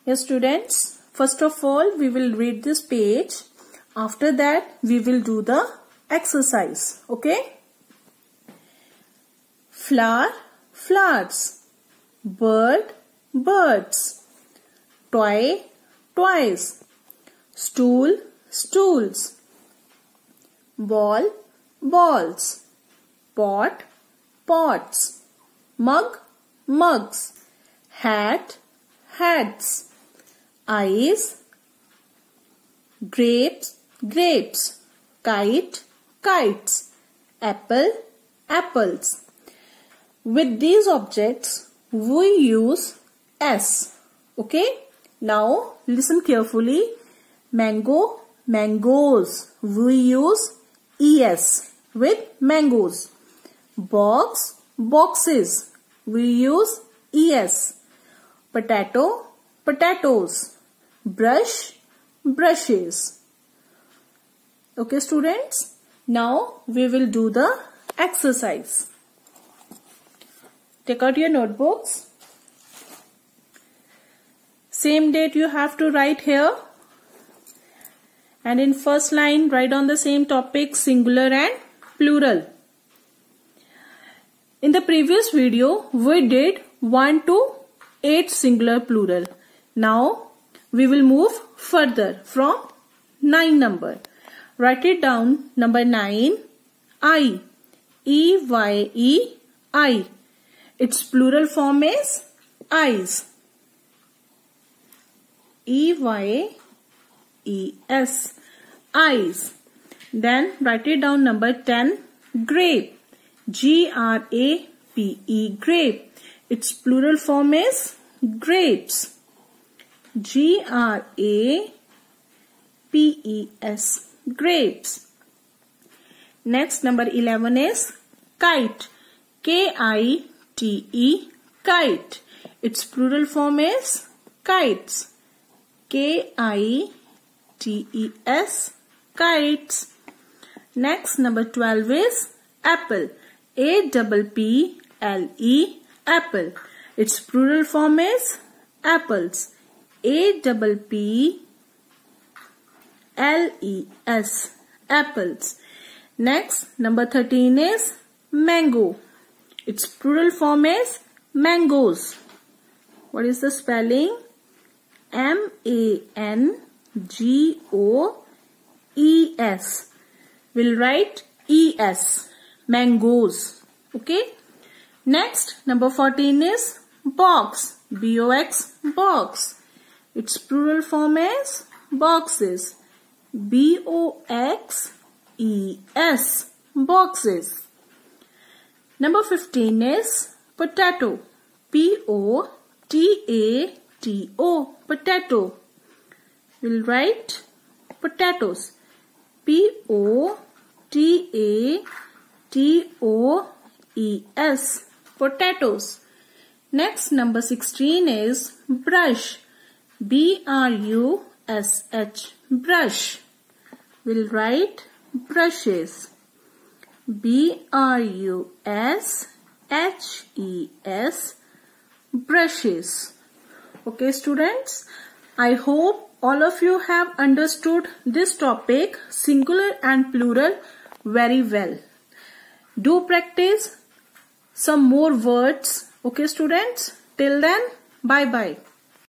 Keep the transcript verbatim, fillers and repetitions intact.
Yes, students, first of all we will read this page. After that we will do the exercise. Okay. Flower, flowers. Bird, birds. Toy, toys. Stool, stools. Ball, balls. Pot, pots. Mug, mugs. Hat, hats. Eyes, grapes, grapes. Kite, kites. Apple, apples. With these objects we use S. Okay. Now listen carefully. Mango, mangoes. We use E S with mangoes. Box, boxes. We use E S. Potato, potatoes. Brush, brushes. Okay, students. Now we will do the exercise. Take out your notebooks. Same date you have to write here. And in first line, write on the same topic, singular and plural. In the previous video, we did one to eight singular plural. Now, we will move further from nine number. Write it down. Number nine, I. E Y E, I. Its plural form is eyes. E Y E S. Eyes. Then write it down. Number ten. Grape. G R A P E. Grape. Its plural form is grapes. G R A P E S. Grapes. Next, number eleven is kite. K I T E. Kite. Its plural form is kites. K I T E S. Kites. Next, number twelve is apple. A P P L E. Apple. Its plural form is apples. A P P L E S. Apples. Next, number thirteen is mango. Its plural form is mangoes. What is the spelling? M A N G O E S. We'll write E S. Mangoes. Okay. Next, number fourteen is box. B O X. Box. Its plural form is boxes. B O X E S. Boxes. Number fifteen is potato. P O T A T O. Potato. We'll write potatoes. P O T A T O E S. Potatoes. Next, number sixteen is brush. B R U S H. Brush. We'll write brushes. B R U S H E S. Brushes. Okay, students. I hope all of you have understood this topic, singular and plural, very well. Do practice some more words. Okay, students. Till then, bye bye.